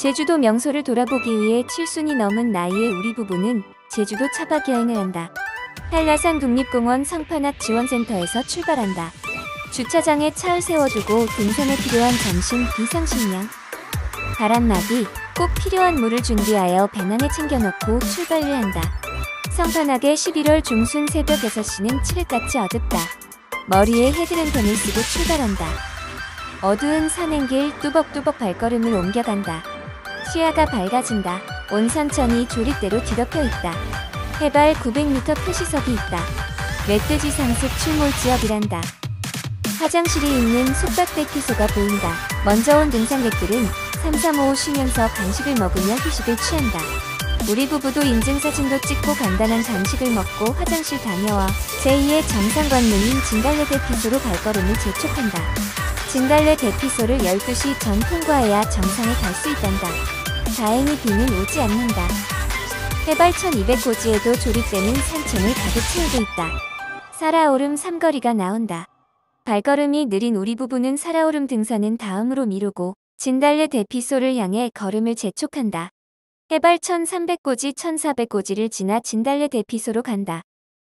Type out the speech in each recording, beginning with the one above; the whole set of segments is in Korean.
제주도 명소를 돌아보기 위해 7순이 넘은 나이의 우리 부부는 제주도 차박 여행을 한다. 한라산 국립공원 성판악 지원센터에서 출발한다. 주차장에 차를 세워두고 등산에 필요한 점심 비상식량, 바람막이, 꼭 필요한 물을 준비하여 배낭에 챙겨놓고 출발을 한다. 성판악의 11월 중순 새벽 6시는 칠흑같이 어둡다. 머리에 헤드랜턴을 쓰고 출발한다. 어두운 산행길 뚜벅뚜벅 발걸음을 옮겨간다. 시야가 밝아진다. 온 산천이 조립대로 뒤덮여 있다. 해발 900m 표시석이 있다. 멧돼지 상습 출몰 지역이란다. 화장실이 있는 숙박대피소가 보인다. 먼저 온 등산객들은 335 쉬면서 간식을 먹으며 휴식을 취한다. 우리 부부도 인증사진도 찍고 간단한 간식을 먹고 화장실 다녀와 제2의 정상 관문인 진달래 대피소로 발걸음을 재촉한다. 진달래 대피소를 12시 전 통과해야 정상에 갈 수 있단다. 다행히 비는 오지 않는다. 해발 1200고지에도 조립되는 산천을 가득 채우고 있다. 살아오름 삼거리가 나온다. 발걸음이 느린 우리 부부는 살아오름 등산은 다음으로 미루고 진달래 대피소를 향해 걸음을 재촉한다. 해발 1300고지 1400고지를 지나 진달래 대피소로 간다.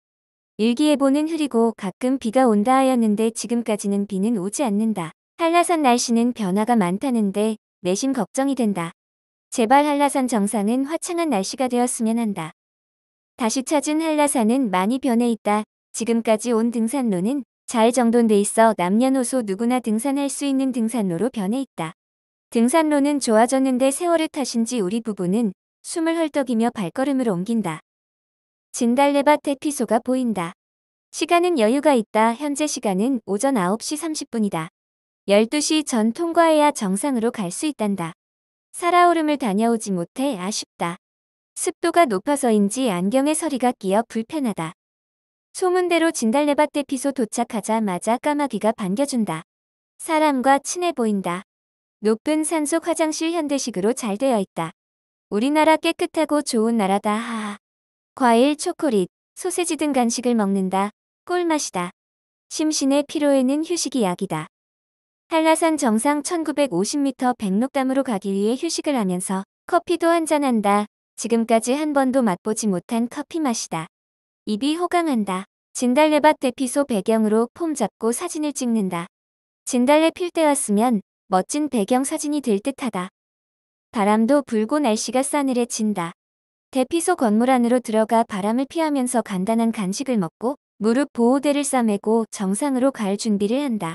일기예보는 흐리고 가끔 비가 온다 하였는데 지금까지는 비는 오지 않는다. 한라산 날씨는 변화가 많다는데 내심 걱정이 된다. 제발 한라산 정상은 화창한 날씨가 되었으면 한다. 다시 찾은 한라산은 많이 변해 있다. 지금까지 온 등산로는 잘 정돈돼 있어 남녀노소 누구나 등산할 수 있는 등산로로 변해 있다. 등산로는 좋아졌는데 세월을 탓인지 우리 부부는 숨을 헐떡이며 발걸음을 옮긴다. 진달래밭 대피소가 보인다. 시간은 여유가 있다. 현재 시간은 오전 9시 30분이다. 12시 전 통과해야 정상으로 갈 수 있단다. 살아오름을 다녀오지 못해 아쉽다. 습도가 높아서인지 안경에 서리가 끼어 불편하다. 소문대로 진달래밭 대피소 도착하자마자 까마귀가 반겨준다. 사람과 친해 보인다. 높은 산속 화장실 현대식으로 잘 되어 있다. 우리나라 깨끗하고 좋은 나라다. 하하. 과일, 초콜릿, 소세지 등 간식을 먹는다. 꿀맛이다. 심신의 피로에는 휴식이 약이다. 한라산 정상 1950m 백록담으로 가기 위해 휴식을 하면서 커피도 한잔한다. 지금까지 한 번도 맛보지 못한 커피 맛이다. 입이 호강한다. 진달래밭 대피소 배경으로 폼 잡고 사진을 찍는다. 진달래 필 때 왔으면 멋진 배경 사진이 될 듯하다. 바람도 불고 날씨가 싸늘해진다. 대피소 건물 안으로 들어가 바람을 피하면서 간단한 간식을 먹고 무릎 보호대를 싸매고 정상으로 갈 준비를 한다.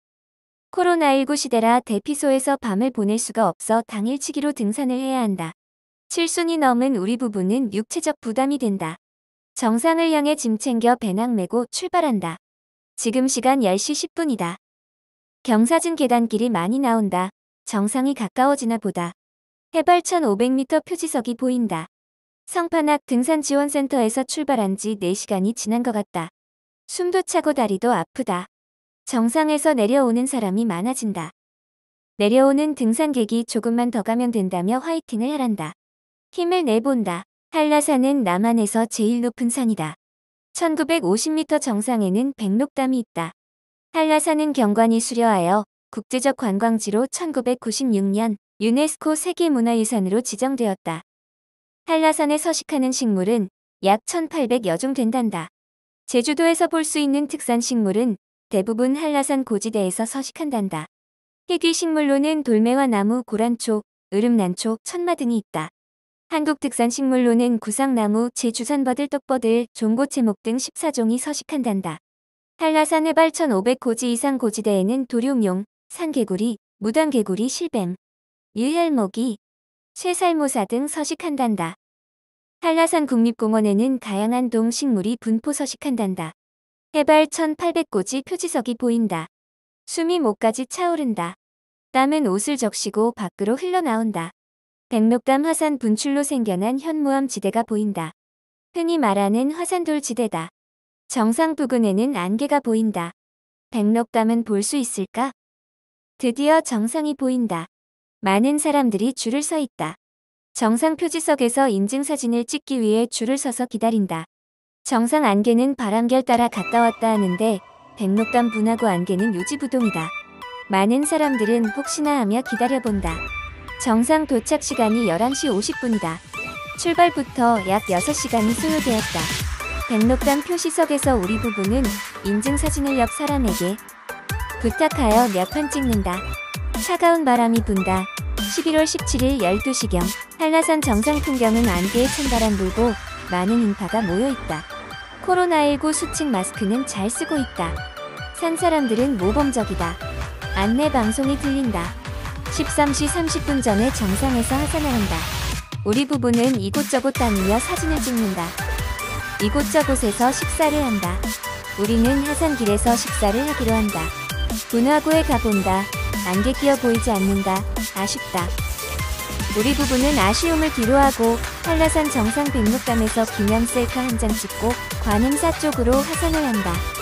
코로나19 시대라 대피소에서 밤을 보낼 수가 없어 당일치기로 등산을 해야 한다. 7순이 넘은 우리 부부는 육체적 부담이 된다. 정상을 향해 짐 챙겨 배낭 메고 출발한다. 지금 시간 10시 10분이다. 경사진 계단길이 많이 나온다. 정상이 가까워지나 보다. 해발 1500m 표지석이 보인다. 성판악 등산지원센터에서 출발한 지 4시간이 지난 것 같다. 숨도 차고 다리도 아프다. 정상에서 내려오는 사람이 많아진다. 내려오는 등산객이 조금만 더 가면 된다며 화이팅을 하란다. 힘을 내본다. 한라산은 남한에서 제일 높은 산이다. 1950m 정상에는 백록담이 있다. 한라산은 경관이 수려하여 국제적 관광지로 1996년 유네스코 세계문화유산으로 지정되었다. 한라산에 서식하는 식물은 약 1800여 종 된단다. 제주도에서 볼 수 있는 특산 식물은 대부분 한라산 고지대에서 서식한단다. 희귀 식물로는 돌매화 나무, 고란초, 으름난초, 천마 등이 있다. 한국 특산 식물로는 구상나무, 제주산버들, 떡버들, 종고채목 등 14종이 서식한단다. 한라산 해발 1500고지 이상 고지대에는 도룡용, 산개구리, 무당개구리, 실뱀, 유혈모기, 쇠살모사 등 서식한단다. 한라산 국립공원에는 다양한 동식물이 분포 서식한단다. 해발 1800고지 표지석이 보인다. 숨이 목까지 차오른다. 땀은 옷을 적시고 밖으로 흘러나온다. 백록담 화산 분출로 생겨난 현무암 지대가 보인다. 흔히 말하는 화산돌 지대다. 정상 부근에는 안개가 보인다. 백록담은 볼 수 있을까? 드디어 정상이 보인다. 많은 사람들이 줄을 서 있다. 정상 표지석에서 인증사진을 찍기 위해 줄을 서서 기다린다. 정상 안개는 바람결 따라 갔다 왔다 하는데 백록담 분화구 안개는 요지부동이다. 많은 사람들은 혹시나 하며 기다려본다. 정상 도착 시간이 11시 50분이다. 출발부터 약 6시간이 소요되었다. 백록담 표시석에서 우리 부부는 인증사진을 옆 사람에게 부탁하여 몇 판 찍는다. 차가운 바람이 분다. 11월 17일 12시경 한라산 정상 풍경은 안개에 찬 바람 불고 많은 인파가 모여있다. 코로나19 수칙 마스크는 잘 쓰고 있다. 산 사람들은 모범적이다. 안내 방송이 들린다. 13시 30분 전에 정상에서 하산을 한다. 우리 부부는 이곳저곳 다니며 사진을 찍는다. 이곳저곳에서 식사를 한다. 우리는 하산길에서 식사를 하기로 한다. 분화구에 가본다. 안개 끼어 보이지 않는다. 아쉽다. 우리 부부는 아쉬움을 뒤로하고 한라산 정상 백록담에서 기념 셀카 한 장 찍고 관음사 쪽으로 하산을 한다.